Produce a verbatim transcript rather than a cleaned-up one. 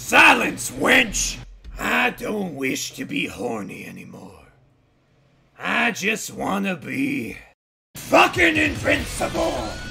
Silence, wench! I don't wish to be horny anymore. I just wanna be fucking invincible!